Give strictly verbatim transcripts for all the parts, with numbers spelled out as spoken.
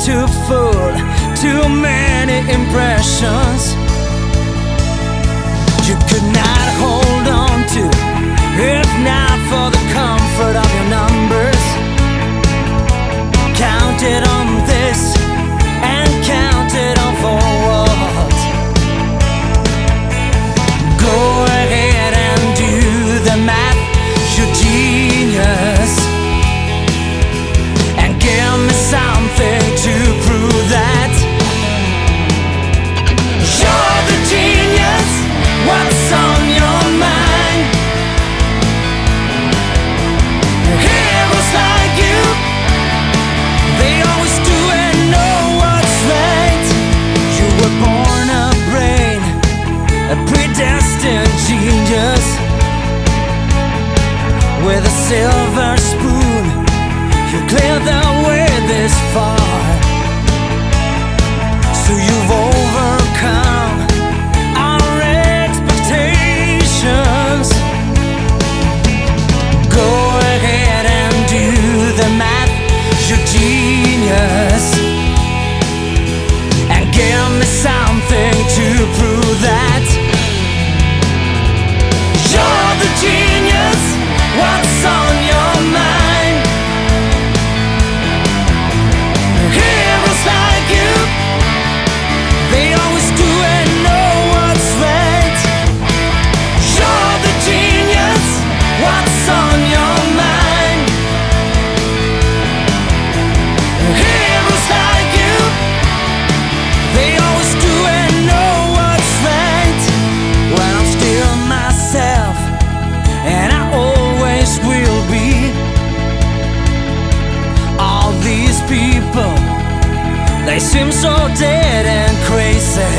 too full, too many impressions you could not hold on to, if not for the comfort of your numbers. Counted on this and counted on for what? Go ahead and do the math, you're genius, and give me something to prove that you're the genius. What's on your mind? Heroes like you, they always do and know what's right. You were born a brain, a predestined genius, with a silver spoon. You cleared the way this far, so you've overcome our expectations. Go ahead and do the math, you're genius, and give me something to prove that you're the genius. What's on your mind? Heroes like you, they always do and know what's right. You're the genius. What's on your mind? Heroes like you, they always do and know what's right. Well, I'm still myself, and I always will be. All these people, they seem so dead and crazy,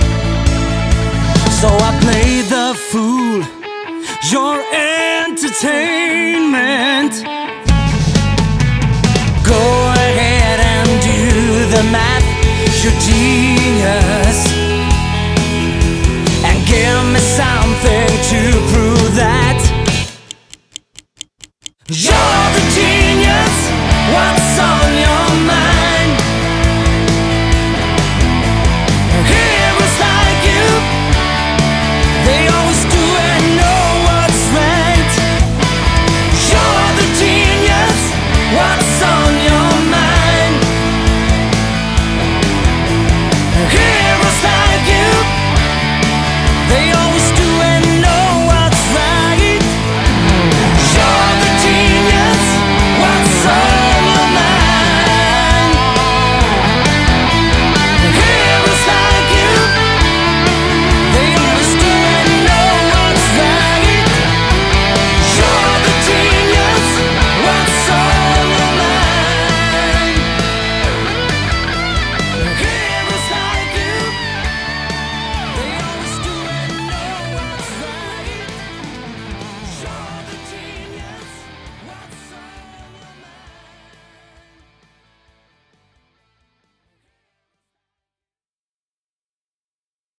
so I play the fool, your entertainment.